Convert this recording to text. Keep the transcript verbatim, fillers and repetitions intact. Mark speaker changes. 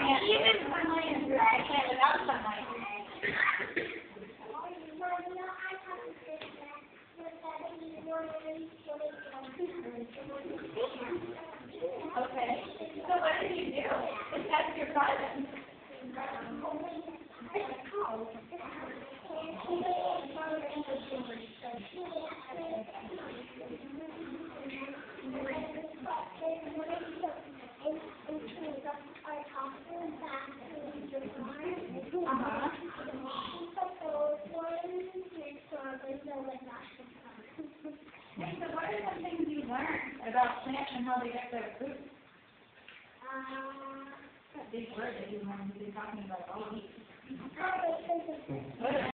Speaker 1: can't. Even sunlight is good. I can't without sunlight. Okay. So what did you do? To test your garden? Uh-huh. Hey, so what are some things you learned about plants and how they get their food? Uh, Big word that you learned.